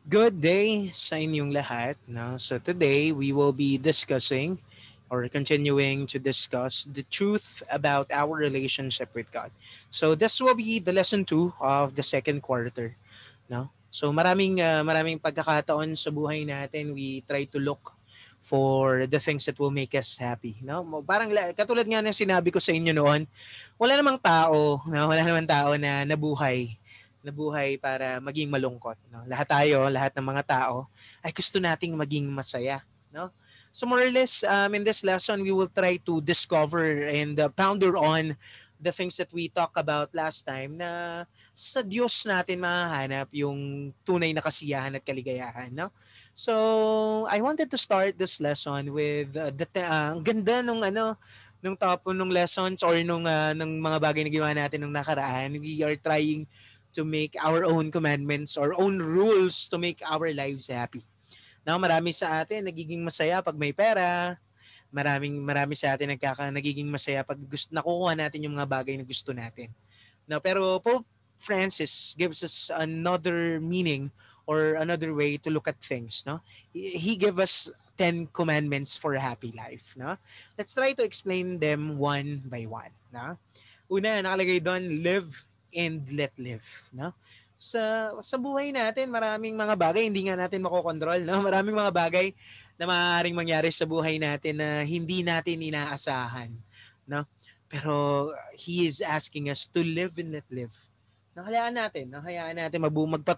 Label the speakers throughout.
Speaker 1: Good day sa inyong lahat. No? So today we will be discussing or continuing to discuss the truth about our relationship with God. So this will be the lesson 2 of the second quarter. No? So maraming pagkakataon sa buhay natin we try to look for the things that will make us happy. No? Parang katulad nga ng sinabi ko sa inyo noon, wala namang tao, no? Wala namang tao na nabuhay para maging malungkot. No? Lahat ng mga tao, ay gusto nating maging masaya. No? So more or less, in this lesson, we will try to discover and ponder on the things that we talk about last time na sa Diyos natin mahahanap yung tunay na kasiyahan at kaligayahan. No? So, I wanted to start this lesson with ang ganda nung top nung lessons or nung mga bagay na ginawa natin nung nakaraan. We are trying to make our own commandments or own rules to make our lives happy. Now, marami sa atin nagiging masaya pag may pera. Marami sa atin nagiging masaya pag nakukuha natin yung mga bagay na gusto natin. No, pero Pope Francis gives us another meaning or another way to look at things. No, he gave us 10 commandments for a happy life. No, let's try to explain them one by one. No, una nakalagay doon, live and let live. No, sa buhay natin, maraming mga bagay hindi nga natin makokontrol. No, maraming mga bagay na maaaring mangyari sa buhay natin na hindi natin inaasahan. No, pero He is asking us to live and let live. Nahayaan natin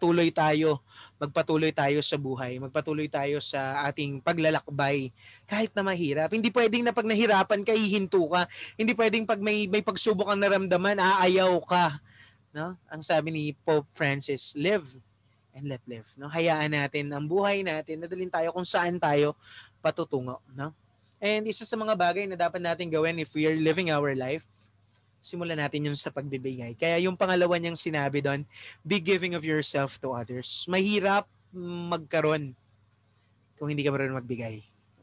Speaker 1: magpatuloy tayo sa buhay, magpatuloy tayo sa ating paglalakbay kahit na mahirap. Hindi pwedeng na pag nahirapan ka, hihinto ka. Hindi pwedeng pag may pagsubok kang naramdaman, aayaw ka. No? Ang sabi ni Pope Francis, live and let live. No? Hayaan natin ang buhay natin, nadalhin tayo kung saan tayo patutungo. No? And isa sa mga bagay na dapat natin gawin if we are living our life, simulan natin yun sa pagbibigay. Kaya yung pangalawa niyang sinabi doon, be giving of yourself to others. Mahirap magkaroon kung hindi ka marunong magbigay.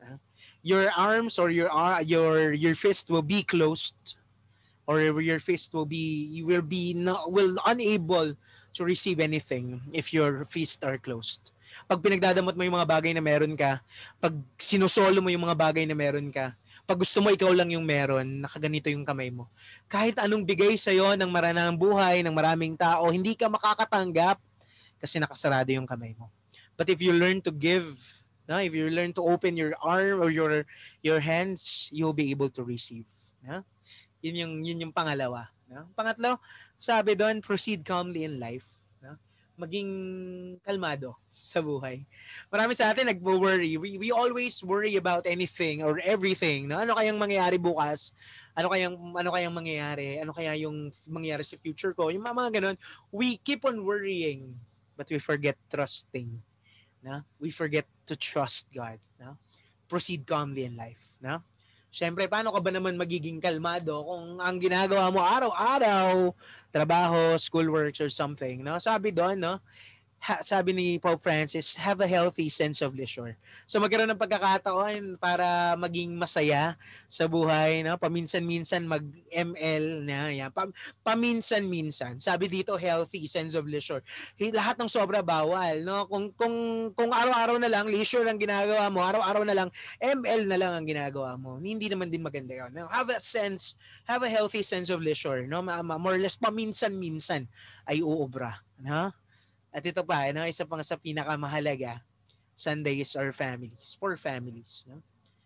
Speaker 1: Your arms or your fist will be closed, or your fist will be you will unable to receive anything if your fists are closed. Pag pinagdadamot mo yung mga bagay na meron ka, pag sinusolo mo yung mga bagay na meron ka, pag gusto mo ikaw lang yung meron, nakaganito yung kamay mo. Kahit anong bigay sa'yo ng maranang buhay, ng maraming tao, hindi ka makakatanggap kasi nakasarado yung kamay mo. But if you learn to give, no, if you learn to open your arm or your hands, you'll be able to receive. No? Yun yung pangalawa. No? Pangatlo, sabi doon, proceed calmly in life. No? Maging kalmado sa buhay. Marami sa atin nagwo-worry. We always worry about anything or everything. No? Ano kayang mangyayari bukas? Ano kayang mangyayari? Ano kaya yung mangyayari sa future ko? Yung mga ganun. We keep on worrying but we forget trusting. No? We forget to trust God. No? Proceed calmly in life. No? Siyempre, paano ka ba naman magiging kalmado kung ang ginagawa mo araw-araw, trabaho, schoolworks, or something, no? Sabi doon, no? Sabi ni Pope Francis, have a healthy sense of leisure. So magkaroon ng pagkakataon para maging masaya sa buhay, no? Paminsan-minsan mag-ML na, yan. Paminsan-minsan. Sabi dito, healthy sense of leisure. Lahat ng sobra bawal, no? Kung araw-araw na lang leisure ang ginagawa mo, araw-araw na lang ML na lang ang ginagawa mo. Hindi naman din maganda 'yon. No? Have a healthy sense of leisure, no? More or less paminsan-minsan ay uubra, no? At ito pa, ano, isa pang sa pinakamahalaga, Sundays are families, for families, no?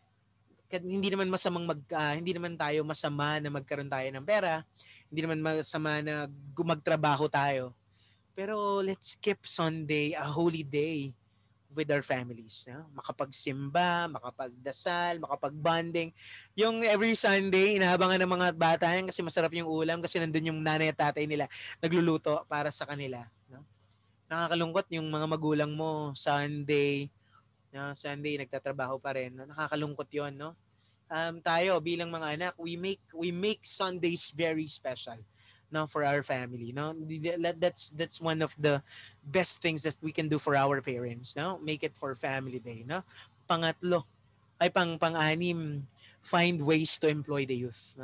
Speaker 1: Hindi naman tayo masama na magkaroon tayo ng pera, hindi naman masama na magtrabaho tayo. Pero let's keep Sunday a holy day with our families, no? Makapagsimba, makapagdasal, makapag-bonding. Yung every Sunday, inaabangan ng mga bata yan kasi masarap yung ulam kasi nandun yung nanay at tatay nila nagluluto para sa kanila, no? Nakakalungkot yung mga magulang mo Sunday, no? Sunday nagtatrabaho pa rin. No? Nakakalungkot 'yon, no? Tayo bilang mga anak, we make Sundays very special, no, for our family, no. That's one of the best things that we can do for our parents, no. Make it for family day, no. Pangatlo ay pang-anim, find ways to employ the youth, no.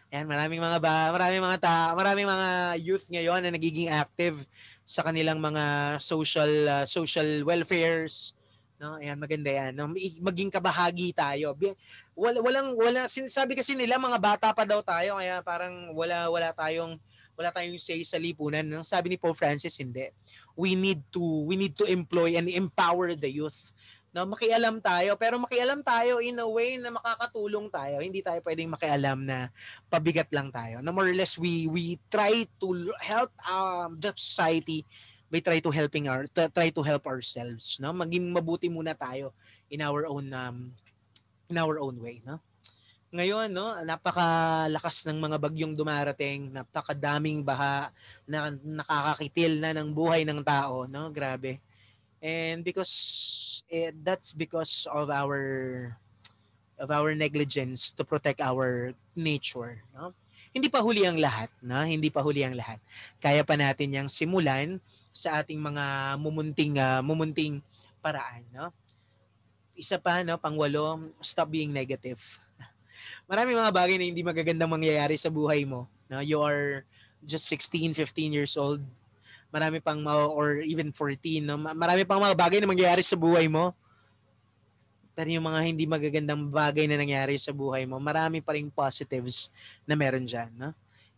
Speaker 1: Ayan, maraming mga youth ngayon na nagiging active sa kanilang mga social welfares, no? Ayan, maganda 'yan, no? Maging kabahagi tayo. Wala sinasabi kasi nila mga bata pa daw tayo kaya parang wala tayong say sa lipunan. No? Sabi ni Pope Francis, hindi. We need to employ and empower the youth. No, makialam tayo, pero makialam tayo in a way na makakatulong tayo. Hindi tayo pwedeng makialam na pabigat lang tayo. No, more or less we try to help the society by try to help ourselves, no? Maging mabuti muna tayo in our own way, no? Ngayon, no, napakalakas ng mga bagyong dumarating, napakadaming baha na nakakakitil na ng buhay ng tao, no? Grabe. And that's because of our negligence to protect our nature, no? Hindi pa huli ang lahat, no? Hindi pa huli ang lahat. Kaya pa natin 'yang simulan sa ating mga mumunting paraan, no? Isa pa, no, pangwalo, stop being negative. Maraming mga bagay na hindi magagandang mangyayari sa buhay mo, no? You are just 16, 15 years old. Marami pang or even 14, no? Marami pang mga bagay na mangyayari sa buhay mo. Pero yung mga hindi magagandang bagay na nangyari sa buhay mo, marami pa ring positives na meron dyan. No?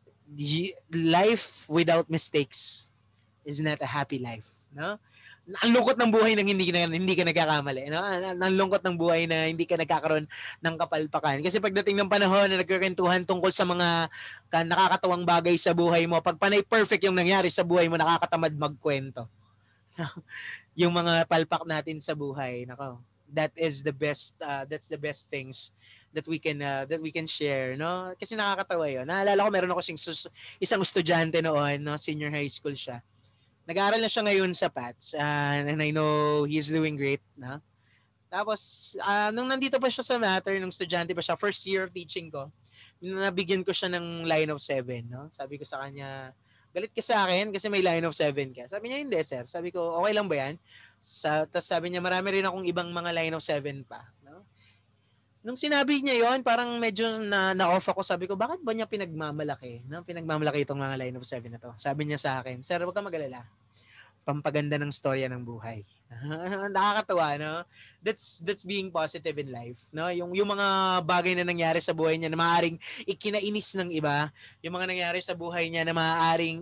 Speaker 1: Life without mistakes is not a happy life. No? Ang lungkot ng buhay nang hindi ka nagkakamali. No? Ang lungkot ng buhay na hindi ka nagkakaroon ng kapalpakan. Kasi pagdating ng panahon na nagkukwentuhan tungkol sa mga nakakatawang bagay sa buhay mo, pag panay perfect yung nangyari sa buhay mo, nakakatamad magkwento. Yung mga palpak natin sa buhay, nako, that's the best things that we can share, no? Kasi nakakatawa 'yon. Naalala ko meron ako isang estudyante noon, no, senior high school siya. Nag-aaral na siya ngayon sa PATS, and I know he's doing great, no? Tapos nung nandito pa siya sa matter, nung estudyante pa siya, first year of teaching ko, nabigyan ko siya ng line of 7, no? Sabi ko sa kanya, galit ka sa akin kasi may line of 7 ka. Sabi niya, hindi sir. Sabi ko, okay lang ba yan? Tapos sabi niya, marami rin akong ibang mga line of 7 pa. No? Nung sinabi niya yon, parang medyo na-off ako. Sabi ko, bakit ba niya pinagmamalaki? No? Pinagmamalaki itong mga line of 7 na to. Sabi niya sa akin, sir, huwag ka mag-alala. Pampaganda ng storya ng buhay. Nakakatawa, no? That's being positive in life, no? Yung mga bagay na nangyari sa buhay niya na maaaring ikinainis ng iba, yung mga nangyari sa buhay niya na maaaring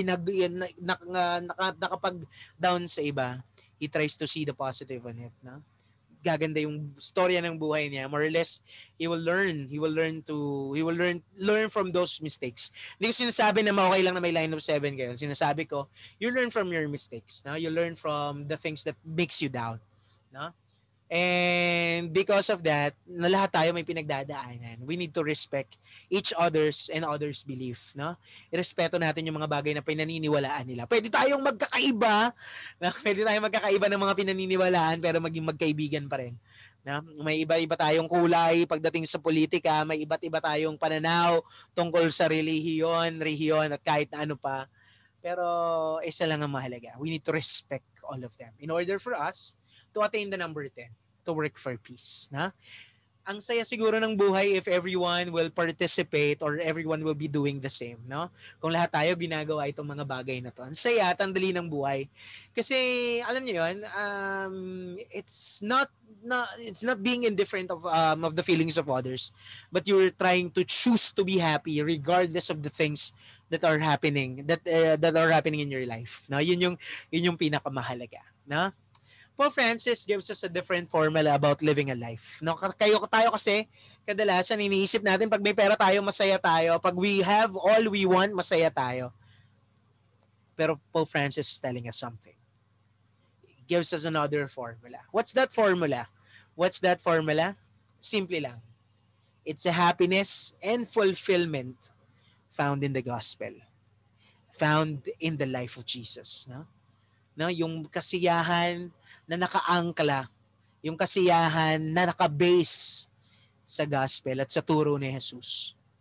Speaker 1: nakapag down sa iba, he tries to see the positive on it, no? Gaganda yung storya ng buhay niya. More or less, he will learn from those mistakes. Hindi ko sinasabi na okay lang na may line of 7 kayo. Sinasabi ko, you learn from your mistakes. No? You learn from the things that makes you down. No? And because of that, na lahat tayo may pinagdadaanan. We need to respect each other's and others' belief, no? Irespeto natin yung mga bagay na pinaniniwalaan nila. Pwede tayong magkakaiba, no? Pwede tayong magkakaiba ng mga pinaniniwalaan pero maging magkaibigan pa rin. No? May iba-iba tayong kulay pagdating sa politika, may iba't iba tayong pananaw tungkol sa relihiyon at kahit na ano pa. Pero isa lang ang mahalaga. We need to respect all of them in order for us to attain the number 10, to work for peace. Na? Ang saya siguro ng buhay if everyone will participate or everyone will be doing the same, no? Kung lahat tayo ginagawa itong mga bagay na to. Ang saya at ang dali ng buhay. Kasi alam niyo 'yon, it's not being indifferent of the feelings of others, but you're trying to choose to be happy regardless of the things that are happening in your life. No? Yun yung pinakamahalaga, no? Pope Francis gives us a different formula about living a life. No, tayo kasi kadalasan iniisip natin pag may pera tayo, masaya tayo. Pag we have all we want, masaya tayo. Pero Pope Francis is telling us something. He gives us another formula. What's that formula? Simple lang. It's a happiness and fulfillment found in the gospel. Found in the life of Jesus, no? No, yung kasiyahan na nakaangkla, yung kasiyahan na nakabase sa gospel at sa turo ni Jesus.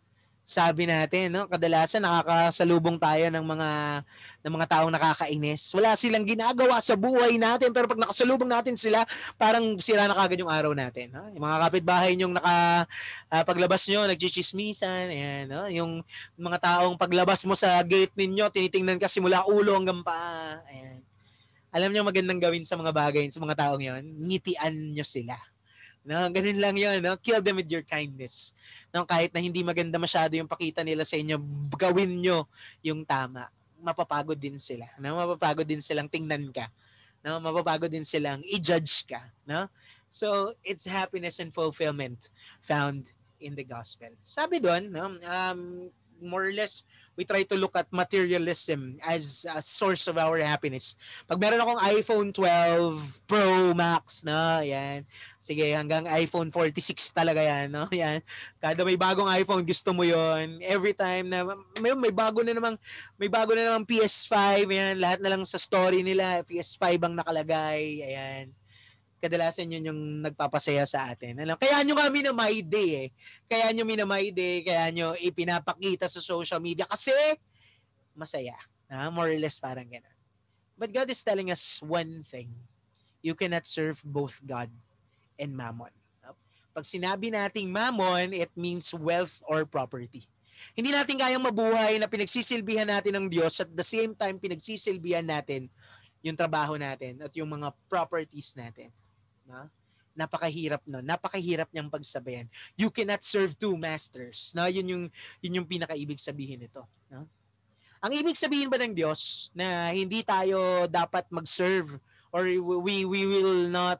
Speaker 1: sabi natin, no? Kadalasan nakakasalubong tayo ng mga taong nakakainis. Wala silang ginagawa sa buhay natin, pero pag nakasalubong natin sila, parang sira na kagad yung araw natin. No? Yung mga kapitbahay nyong paglabas nyo, nagchichismisan, ayan, no? Yung mga taong paglabas mo sa gate ninyo, tinitingnan ka simula ulo hanggang paa. Ayan. Alam niyo magandang gawin sa mga bagay, sa mga taong yon, ngitian nyo sila. No, ganun lang 'yon, no? Kill them with your kindness. No, kahit na hindi maganda masyado yung pakita nila sa inyo, gawin nyo yung tama. Mapapagod din sila. No, mapapagod din silang tingnan ka. No, mapapagod din silang i-judge ka, no? So, it's happiness and fulfillment found in the gospel. Sabi doon, no, more or less, we try to look at materialism as a source of our happiness. Pag meron akong iPhone 12 Pro Max, no, yan. Sige, hanggang iPhone 46 talaga yan, no? Yan. Kada may bagong iPhone, gusto mo 'yon. Every time na may bago na namang PS5, yan, lahat na lang sa story nila, PS5 ang nakalagay, ayan. Kadalasan yun yung nagpapasaya sa atin. Alam, kaya nyo kami na my day eh. Kaya nyo minamay day, kaya nyo ipinapakita sa social media kasi masaya. More or less parang gano'n. But God is telling us one thing. You cannot serve both God and mammon. Pag sinabi nating mammon, it means wealth or property. Hindi natin kayang mabuhay na pinagsisilbihan natin ng Diyos at the same time pinagsisilbihan natin yung trabaho natin at yung mga properties natin. No? Napakahirap no. Napakahirap niyang pagsabayan. You cannot serve two masters. No? Yun yung pinakaibig sabihin nito. No? Ang ibig sabihin ba ng Diyos na hindi tayo dapat mag-serve or we will not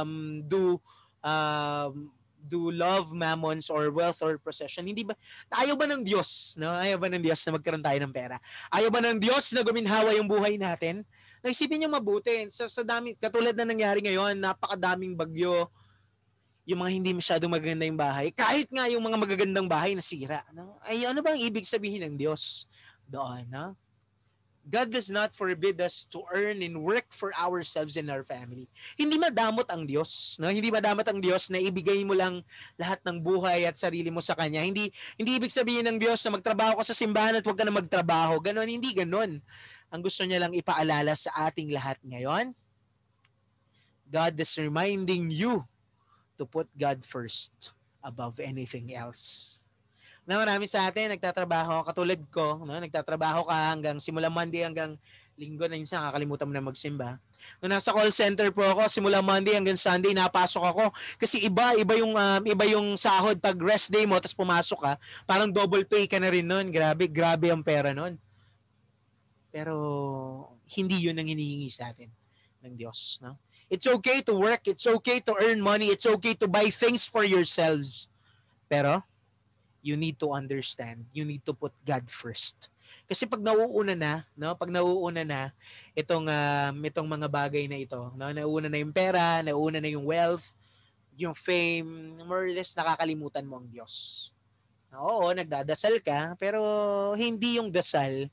Speaker 1: do love mammons or wealth or possession? Hindi ba ayaw ba ng Diyos, no? Ayaw ba ng Diyos na magkaroon tayo ng pera? Ayaw ba ng Diyos na guminhawa yung buhay natin? Naisipin niyo mabuti sa dami katulad na nangyari ngayon, napakadaming bagyo. Yung mga hindi masyadong maganda yung bahay, kahit nga yung mga magagandang bahay nasira, no? Ay ano ba ang ibig sabihin ng Diyos doon, no? God does not forbid us to earn and work for ourselves and our family. Hindi madamot ang Diyos, no? Hindi madamot ang Diyos na ibigay mo lang lahat ng buhay at sarili mo sa Kanya. Hindi ibig sabihin ng Diyos na magtrabaho ka sa simbahan at huwag ka na magtrabaho. Ganon, hindi ganon. Ang gusto niya lang ipaalala sa ating lahat ngayon, God is reminding you to put God first above anything else. Na marami sa atin nagtatrabaho katulad ko, no? Nagtatrabaho ka hanggang simula Monday hanggang Linggo na minsan kakalimutan mo na magsimba. Nung nasa call center po ako, simula Monday hanggang Sunday napasok ako kasi iba yung sahod pag rest day mo tapos pumasok ka, parang double pay ka na rin noon. Grabe ang pera noon. Pero hindi 'yun ang hinihingi sa atin ng Diyos, no? It's okay to work, it's okay to earn money, it's okay to buy things for yourselves. Pero you need to understand, you need to put God first. Kasi pag nauuna na, no, pag nauuna na itong mga bagay na ito, no, nauuna na yung pera, nauuna na yung wealth, yung fame, more or less nakakalimutan mo ang Diyos. Oo, nagdadasal ka, pero hindi yung dasal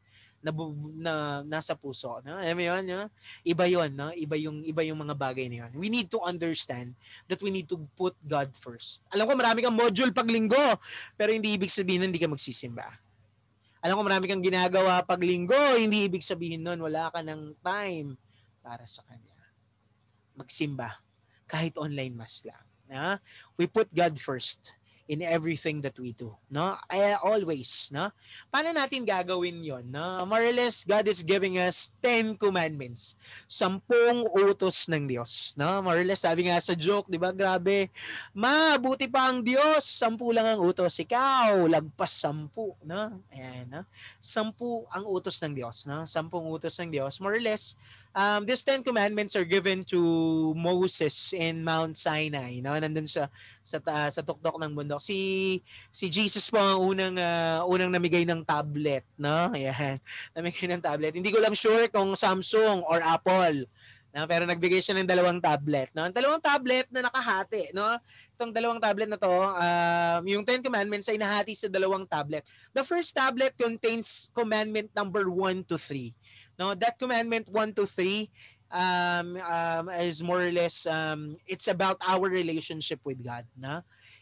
Speaker 1: na nasa puso, no? Alam mo 'yon, no? Iba 'yon, no? Iba yung mga bagay na 'yon. We need to understand that we need to put God first. Alam ko marami kang module pag linggo, pero hindi ibig sabihin hindi ka magsisimba. Alam ko marami kang ginagawa pag linggo, hindi ibig sabihin nun wala ka ng time para sa Kanya. Magsimba, kahit online mass lang. Na? We put God first in everything that we do, no? Always, no? Paano natin gagawin 'yon, no? More or less, God is giving us 10 commandments. 10 utos ng Diyos, no? More or less, sabi nga sa joke, 'di ba? Grabe. Mabuti pa ang Diyos, 10 lang ang utos. Ikaw, lagpas 10, no? Ayan, no? 10 ang utos ng Diyos, no? 10 utos ng Diyos. More or less, these 10 commandments are given to Moses in Mount Sinai, no? Nandun sa tuktok ng bundok. Si Jesus po ang unang namigay ng tablet, no? Ayan. Namigay ng tablet. Hindi ko lang sure kung Samsung or Apple. No? Pero nagbigay siya ng 2 tablet, no? Ang 2 tablet na nakahati, no? Itong 2 tablet na to, yung 10 commandments ay nahati sa 2 tablet. The first tablet contains commandment number 1 to 3. No, that commandment 1 to 3 is more or less it's about our relationship with God, no?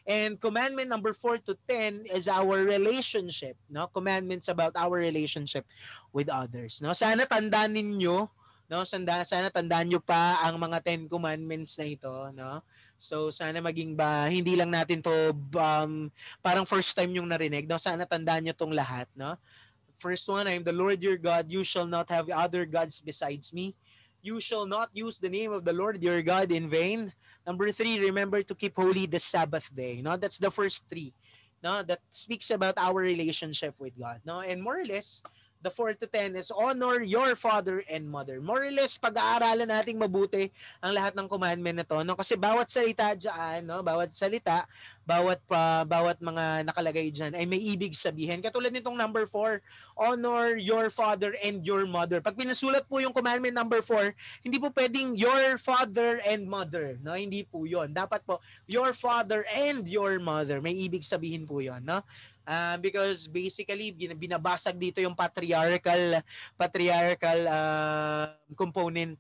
Speaker 1: And commandment number 4 to 10 is our relationship, no? Commandments about our relationship with others, no? Sana tandaan ninyo, no? Sana tandaan niyo pa ang mga 10 commandments na ito, no? So sana maging ba hindi lang natin to parang first time yung narinig, no? Sana tandaan niyo tong lahat, no? First one, I am the Lord your God. You shall not have other gods besides me. You shall not use the name of the Lord your God in vain. Number 3, remember to keep holy the Sabbath day. No, that's the first 3. No, that speaks about our relationship with God. No, and more or less, the 4 to 10 is honor your father and mother. More or less, pag-aaralan nating mabuti ang lahat ng commandment na to. No, kasi bawat salita diyan, no, bawat salita, bawat mga nakalagay diyan ay may ibig sabihin. Katulad nitong number 4, honor your father and your mother. Pag pinasulat po yung commandment number 4, hindi po pwedeng your father and mother, no? Hindi po 'yon. Dapat po your father and your mother. May ibig sabihin po 'yon, no? Because basically binabasag dito yung patriarchal component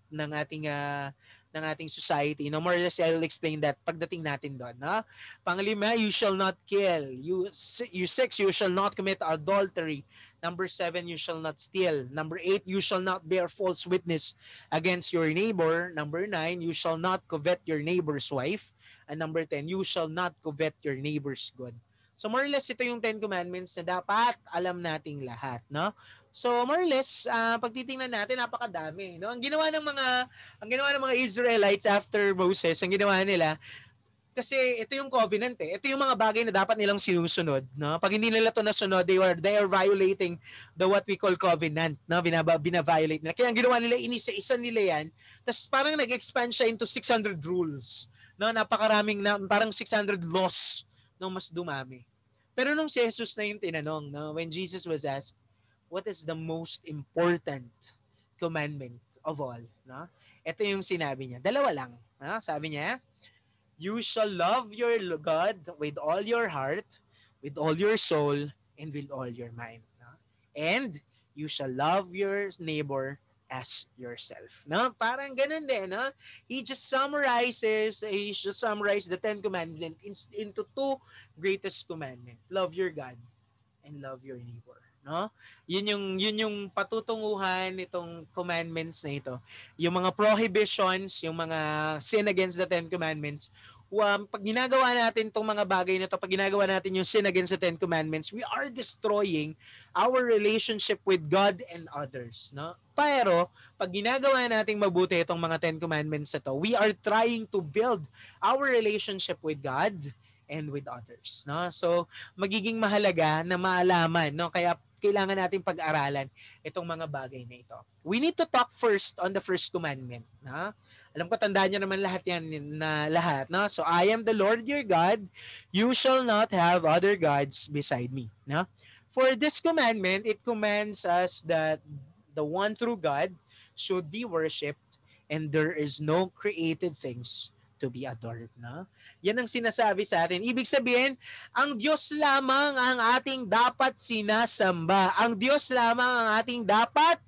Speaker 1: ng ating society. No, more or less I'll explain that pagdating natin doon, no? Panglima, you shall not kill. You 6, you shall not commit adultery. Number 7, you shall not steal. Number 8, you shall not bear false witness against your neighbor. Number 9, you shall not covet your neighbor's wife. And number 10, you shall not covet your neighbor's good. So more or less ito yung 10 commandments na dapat alam nating lahat, no? So more or less pag titingnan natin napakadami, no? Ang ginawa ng mga Israelites after Moses, ang ginawa nila kasi ito yung covenant eh. Ito yung mga bagay na dapat nilang sinusunod, no? Pag hindi nila 'to nasunod, they are violating the what we call covenant, no? Bina-violate nila. Kaya ang ginawa nila, inisa-isa nila 'yan. Tapos parang nag-expand siya into 600 rules. No, napakaraming parang 600 laws no mas dumami. Pero nung si Jesus na yung tinanong, no, when Jesus was asked, what is the most important commandment of all, no? Ito yung sinabi niya. Dalawa lang, no? Sabi niya, you shall love your God with all your heart, with all your soul, and with all your mind. No? And you shall love your neighbor as yourself. No? Parang ganun din. No? He just summarized the 10 commandments into 2 greatest commandments. Love your God and love your neighbor. No? Yun yung patutunguhan nitong commandments na ito. Yung mga prohibitions, yung mga sin against the 10 commandments, pag ginagawa natin itong mga bagay na to, pag ginagawa natin yung sin against the 10 commandments, we are destroying our relationship with God and others. No? Pero, pag ginagawa natin mabuti itong mga 10 commandments na to, we are trying to build our relationship with God and with others. No? So, magiging mahalaga na maalaman. No? Kaya, kailangan natin pag-aralan itong mga bagay na ito. We need to talk first on the first commandment. No? Alam ko, tandaan nyo naman lahat yan na lahat. No? So, I am the Lord your God. You shall not have other gods beside me. No? For this commandment, it commands us that the one true God should be worshipped and there is no created things to be adored. No? Yan ang sinasabi sa atin. Ibig sabihin, ang Diyos lamang ang ating dapat sinasamba. Ang Diyos lamang ang ating dapat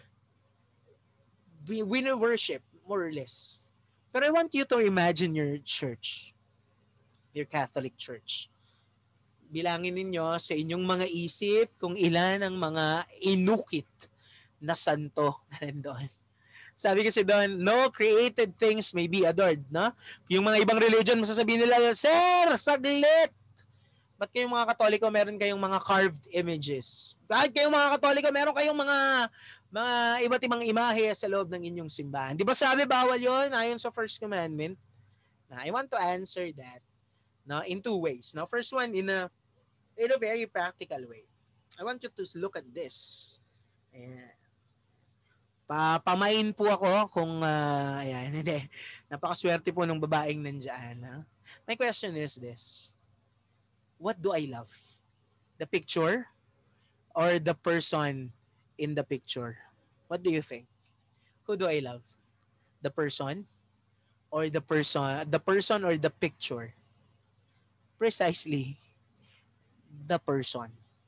Speaker 1: worship, more or less. Pero I want you to imagine your church, your Catholic Church. Bilangin ninyo sa inyong mga isip kung ilan ang mga inukit na santo na nandoon. Sabi kasi doon, no created things may be adored, no? Yung mga ibang religion, masasabihin nila, Sir, saglit! Ba't kayong mga Katoliko meron kayong mga carved images? Kahit kayong mga Katoliko meron kayong mga iba't ibang imahe sa loob ng inyong simbahan. Di ba sabi bawal yon ayon sa first commandment? Now, I want to answer that no, in 2 ways. Now, first one, in a very practical way. I want you to look at this. Ayan. Pamain po ako kung ayan, hindi. Napakaswerte po ng babaeng nandiyan. Ha? My question is this. What do I love? The picture or the person in the picture? What do you think? Who do I love? The person or the person or the picture? Precisely the person.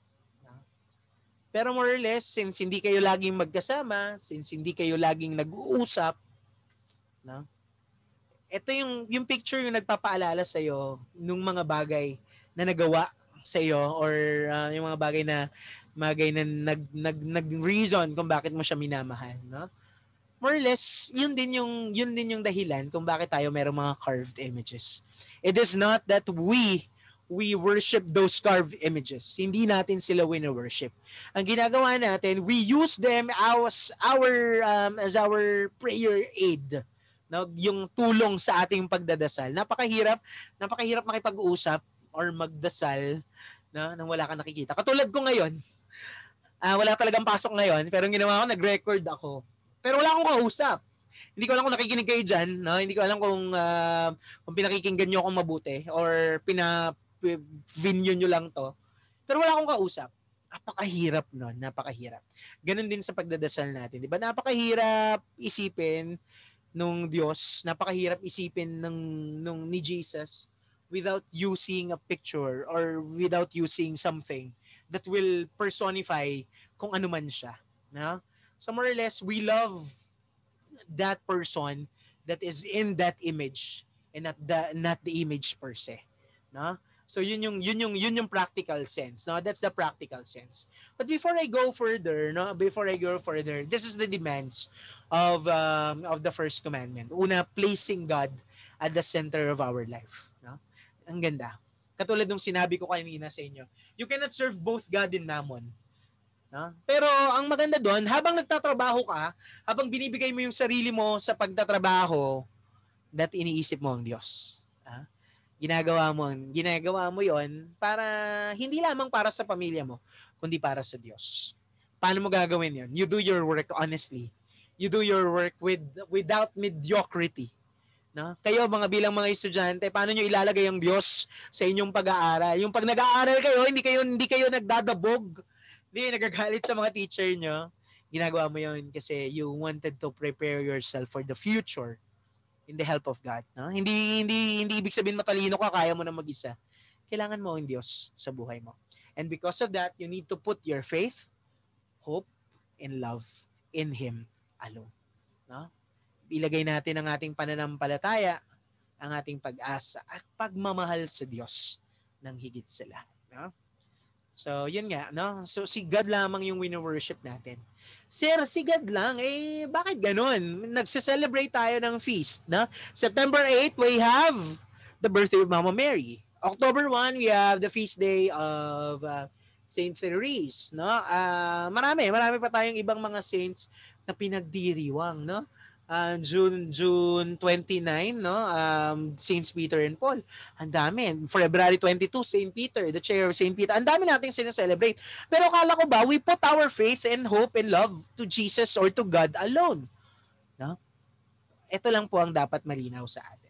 Speaker 1: Pero more or less, since hindi kayo laging magkasama, since hindi kayo laging nag-uusap, no? ito yung picture yung nagpapaalala sa iyo nung mga bagay na nagawa sa iyo, or yung mga bagay na nag reason kung bakit mo siya minamahal, no? More or less, yun din yung dahilan kung bakit tayo merong mga carved images. It is not that we worship those carved images. Hindi natin sila wino-worship. Ang ginagawa natin, we use them as our prayer aid. No, yung tulong sa ating pagdadasal. Napakahirap makipag-usap or magdasal nang wala kang nakikita. Katulad ko ngayon, wala talagang pasok ngayon, pero ang ginawa ko, nag-record ako. Pero wala akong kausap. Hindi ko alam kung nakikinig kayo dyan, no? Hindi ko alam kung pinakikinggan nyo akong mabuti or pina-video nyo lang to. Pero wala akong kausap. Napakahirap nun, napakahirap. Ganon din sa pagdadasal natin, di ba? Napakahirap isipin nung Diyos, napakahirap isipin nung ni Jesus without using a picture or without using something that will personify kung ano man siya. No? So more or less, we love that person that is in that image and not the image per se. No? So yun yung practical sense. No, that's the practical sense. But before I go further, this is the demands of the first commandment. Una, placing God at the center of our life. No? Ang ganda. Katulad nung sinabi ko kanina sa inyo, you cannot serve both God and mammon. No? Pero ang maganda doon, habang nagtatrabaho ka, habang binibigay mo yung sarili mo sa pagtatrabaho, that iniisip mo ang Diyos. Ginagawa mo 'yon para hindi lamang para sa pamilya mo, kundi para sa Diyos. Paano mo gagawin 'yon? You do your work honestly. You do your work without mediocrity. No? Kayo bilang mga estudyante, paano niyo ilalagay ang Diyos sa inyong pag-aaral? Yung pag nag-aaral kayo, hindi kayo nagdadabog, hindi nagagalit sa mga teacher niyo. Ginagawa mo 'yon kasi you wanted to prepare yourself for the future in the help of God. No? Hindi ibig sabihin matalino ka, kaya mo na mag-isa. Kailangan mo ang Diyos sa buhay mo. And because of that, you need to put your faith, hope, and love in Him alone. No? Ilagay natin ang ating pananampalataya, ang ating pag-asa at pagmamahal sa Diyos ng higit sa lahat. No? So, yun nga, no? So, si God lamang yung wino-worship natin. Sir, si God lang, bakit ganun? Nagse-celebrate tayo ng feast, no? September 8, we have the birthday of Mama Mary. October 1, we have the feast day of Saint Therese, no? Marami pa tayong ibang mga saints na pinagdiriwang, no? June 29, no? Saints Peter and Paul. Ang dami. February 22, Saint Peter, the chair of Saint Peter. Ang dami nating sineselebrate. Pero akala ko ba, we put our faith and hope and love to Jesus or to God alone. No? Ito lang po ang dapat malinaw sa atin.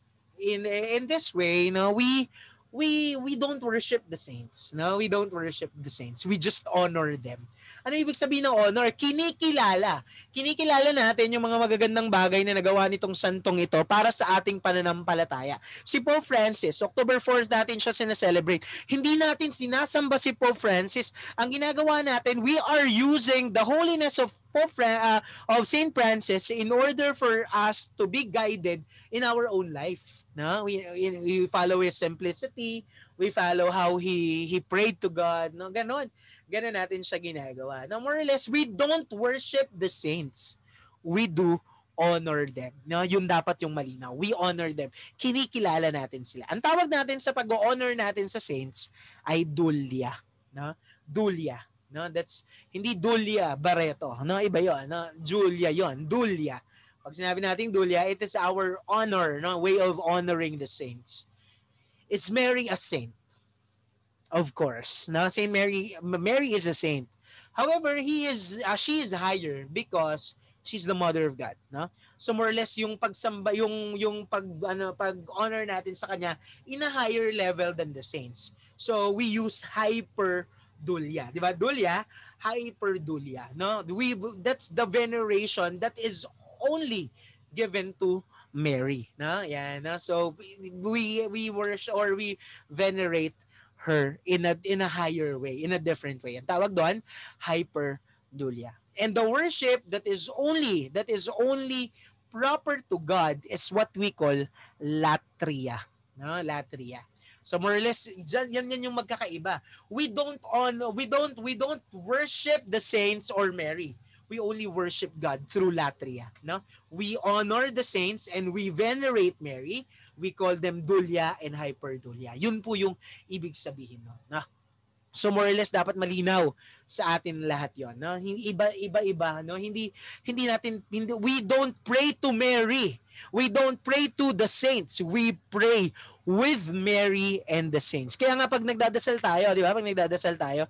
Speaker 1: In this way, no, we don't worship the saints. No, we don't worship the saints. We just honor them. Ano ibig sabihin ng honor? Kinikilala. Kinikilala natin yung mga magagandang bagay na nagawa nitong santong ito para sa ating pananampalataya. Si Pope Francis, October 4 natin siya sineselebrate. Hindi natin sinasamba si Pope Francis. Ang ginagawa natin, we are using the holiness of of Saint Francis in order for us to be guided in our own life. No, we follow his simplicity. We follow how he prayed to God. No, ganon natin siya ginagawa. Now, more or less, we don't worship the saints. We do honor them. No, yun dapat yung malinaw. We honor them. Kinikilala natin sila. Ang tawag natin sa pag-honor natin sa saints ay dulia. No, dulia. No, that's hindi Dulia Barreto. No, iba 'yon. No, Julia 'yon. Dulia. Pag sinabi nating Dulia, it is our honor, no, way of honoring the saints. Is Mary a saint? Of course. No, Saint Mary is a saint. However, she is higher because she's the mother of God, no? So more or less yung pagsamba yung pag-honor natin sa kanya in a higher level than the saints. So we use hyperdulia, di ba? Dulia, hyperdulia, no? That's the veneration that is only given to Mary, no? Yan, no? So we worship or we venerate her in a higher way, in a different way. Ang tawag doon, hyperdulia. And the worship that is only proper to God is what we call latria. No, latria. So more or less, yan yung magkakaiba. We don't worship the saints or Mary. We only worship God through latria. No, we honor the saints and we venerate Mary. We call them dulia and hyperdulia. Yun po yung ibig sabihin no. No? So more or less dapat malinaw sa atin lahat 'yon, no? Iba-iba, no? Hindi we don't pray to Mary. We don't pray to the saints. We pray with Mary and the saints. Kaya nga pag nagdadasal tayo, 'di ba? Pag nagdadasal tayo,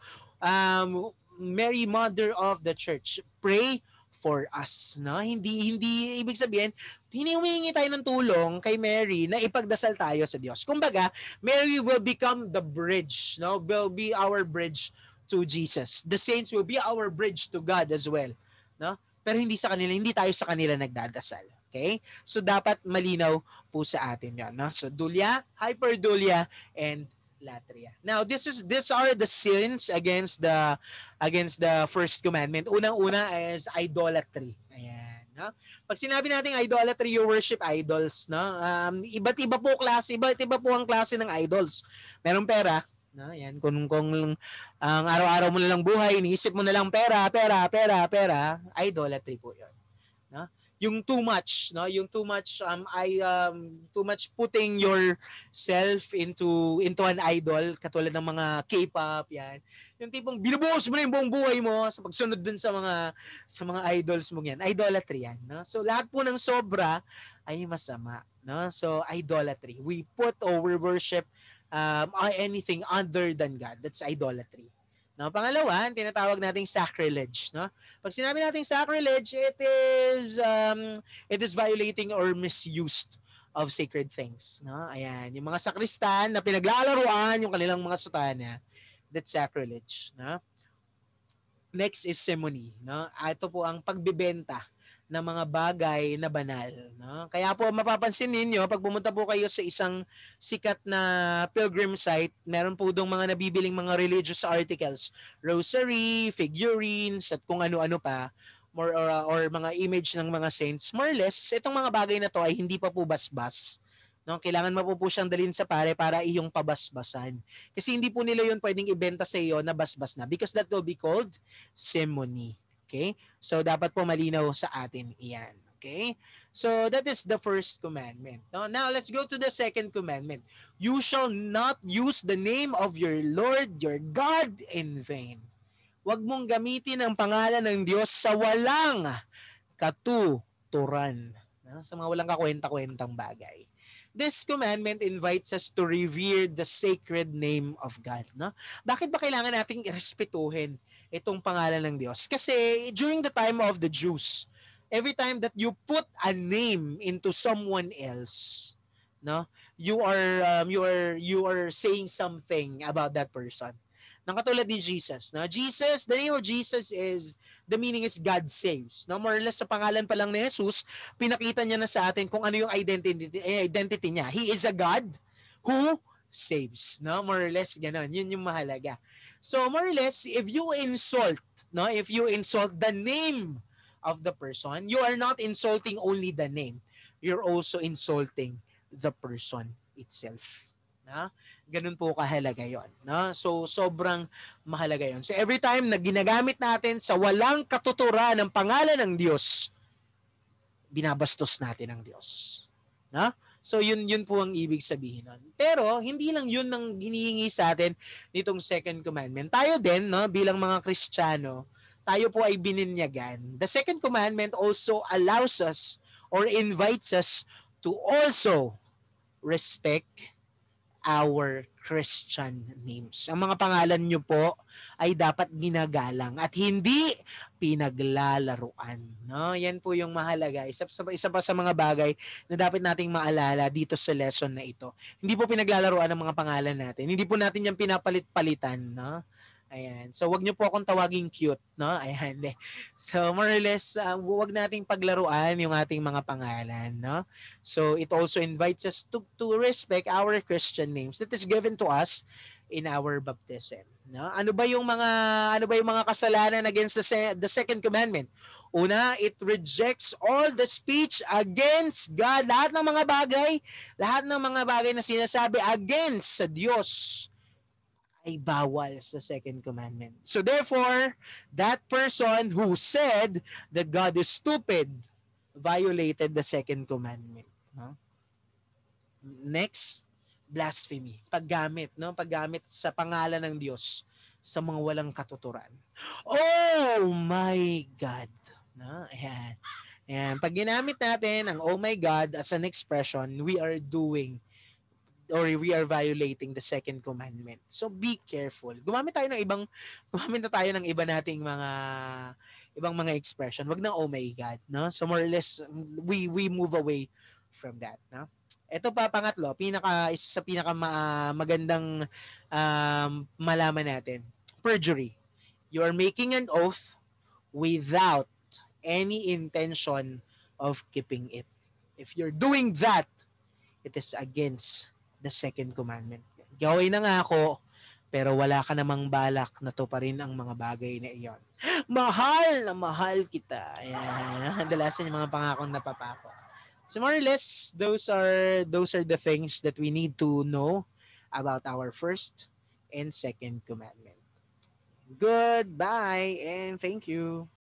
Speaker 1: Mary Mother of the Church, pray for us, no? Hindi ibig sabihin humihingi tayo ng tulong kay Mary na ipagdasal tayo sa Diyos. Kumbaga, Mary will become the bridge, no? Will be our bridge to Jesus. The saints will be our bridge to God as well, no? Pero hindi tayo sa kanila nagdadasal. Okay? So dapat malinaw po sa atin 'yan, no? So dulia, hyperdulia, and latria. Now, these are the sins against the first commandment. Unang-una is idolatry. Ayan, no? Pag sinabi nating idolatry, you worship idols, no? Iba't iba po ang klase ng idols. Merong pera, no? Yan, kung ang araw-araw mo na lang buhay, iniisip mo na lang pera, idolatry po 'yon. No? Yung too much, no? Yung too much too much putting yourself into an idol, katulad ng mga K-pop, yan. Yung tipong binubuhos mo na yung buong buhay mo sa pagsunod dun sa mga idols mo yan. Idolatry yan, no? So lahat po ng sobra ay masama, no? So idolatry. We put or we worship anything other than God. That's idolatry. No, pangalawa, tinatawag nating sacrilege, no? Pag sinabi nating sacrilege, it is violating or misused of sacred things, no? Ayan, yung mga sakristan na pinaglalaruan yung kanilang mga sutana, that's sacrilege, no? Next is simony, no? Ito po ang pagbebenta ng mga bagay na banal, no? Kaya po mapapansin ninyo pag pumunta po kayo sa isang sikat na pilgrim site, meron po dong mga nabibiling mga religious articles, rosary, figurines, at kung ano-ano pa, or mga image ng mga saints. More or less, itong mga bagay na to ay hindi pa po basbas. No, kailangan mo po siyang dalhin sa pare para iyong pabasbasan. Kasi hindi po nila 'yon pwedeng ibenta sa iyo na basbas na, because that will be called simony. Okay? So dapat po malinaw sa atin iyan. Okay? So that is the first commandment. Now let's go to the second commandment. You shall not use the name of your Lord, your God in vain. Huwag mong gamitin ang pangalan ng Diyos sa walang katuturan. Sa mga walang kakwenta-kwentang bagay. This commandment invites us to revere the sacred name of God. No? Bakit ba kailangan nating irespetuhin itong pangalan ng Diyos? Kasi during the time of the Jews, every time that you put a name into someone else, no, you are saying something about that person. Nang katulad ni Jesus, no? The name of Jesus the meaning is God saves. No, more or less sa pangalan pa lang ni Jesus, pinakita niya na sa atin kung ano yung identity niya. He is a God who saves. No, more or less ganoon. Yun yung mahalaga. So more or less, if you insult the name of the person, you are not insulting only the name. You're also insulting the person itself. No? Ganun po kahalaga yon, no? So sobrang mahalaga yon. So every time na ginagamit natin sa walang katuturan ng pangalan ng Diyos, binabastos natin ang Diyos, no? So yun po ang ibig sabihin nun. Pero hindi lang yun ang hinihingi sa atin nitong second commandment. Tayo din, no, bilang mga Kristiyano, tayo po ay bininyagan. The second commandment also allows us or invites us to also respect our Christian names. Ang mga pangalan nyo po ay dapat ginagalang at hindi pinaglalaruan. No? Yan po yung mahalaga. Isa pa sa mga bagay na dapat nating maalala dito sa lesson na ito. Hindi po pinaglalaruan ang mga pangalan natin. Hindi po natin yan pinapalit-palitan. No? Ayan. So, wag niyo po akong tawaging cute, no? Ayan. So, more or less, wag nating paglaruan yung ating mga pangalan, no? So, it also invites us to respect our Christian names that is given to us in our baptism. No? Ano ba yung mga kasalanan against the second commandment? Una, it rejects all the speech against God. Lahat ng mga bagay na sinasabi against sa Diyos ay bawal sa second commandment. So therefore, that person who said that God is stupid violated the second commandment. No? Next, blasphemy. Paggamit, no? Paggamit sa pangalan ng Diyos sa mga walang katuturan. Oh my God. No? Ayan. Ayan. Pag ginamit natin ang oh my God as an expression, we are doing or we are violating the second commandment. So be careful. Gumamit na tayo ng iba nating ibang mga expression. Wag na oh my God, no? So more or less we move away from that, no? Ito pa pangatlo, isa sa magandang malaman natin. Perjury. You are making an oath without any intention of keeping it. If you're doing that, it is against the second commandment. Gawin na nga ako, pero wala ka namang balak na tuparin ang mga bagay na iyon. Mahal na mahal kita. Ayan. Kadalasan yung mga pangakong napapako. So more or less, those are the things that we need to know about our first and second commandment. Goodbye and thank you.